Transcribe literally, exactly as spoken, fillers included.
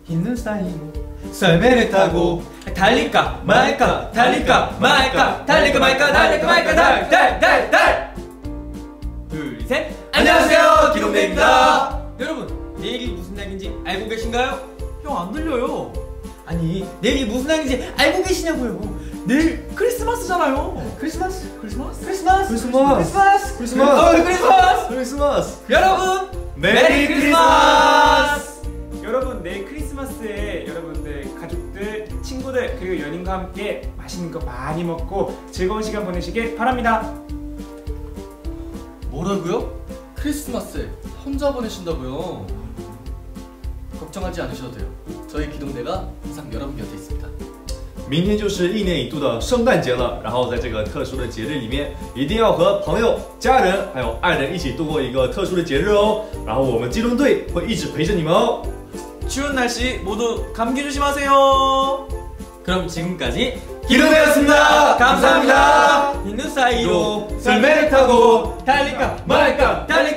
있는 사이로 썰매를 타고 달릴까 말까 달릴까 말까 달릴까 말까 달릴까 말까 달 달 달 달 둘 셋 안녕하세요 기동대입니다. 여러분 내일이 무슨 날인지 알고 계신가요? 형 안 들려요. 아니 내일이 무슨 날인지 알고 계시냐고요. 내일 크리스마스잖아요. 크리스마스 크리스마스? 크리스마스 크리스마스. 크리스마스 크리스마스. 어, 크리스마스 크리스마스. 여러분 메리 크리스마스. 여러분 내일 크리스마스에 여러분들 가족들, 친구들 그리고 연인과 함께 맛있는 거 많이 먹고 즐거운 시간 보내시길 바랍니다. 뭐라고요? 크리스마스 혼자 보내신다고요? 걱정하지 않으셔도 돼요. 저희 기동대가 항상 여러분 곁에 있습니다. 明天就是一年一度的圣诞节了，然后在这个特殊的节日里面，一定要和朋友、家人还有爱人一起度过一个特殊的节日哦。然后我们机动队会一直陪着你们哦。 추운 날씨 모두 감기 조심하세요. 그럼 지금까지 기동대였습니다. 감사합니다. 있는 사이로 썰매를 타고 달릴까 말까 달릴까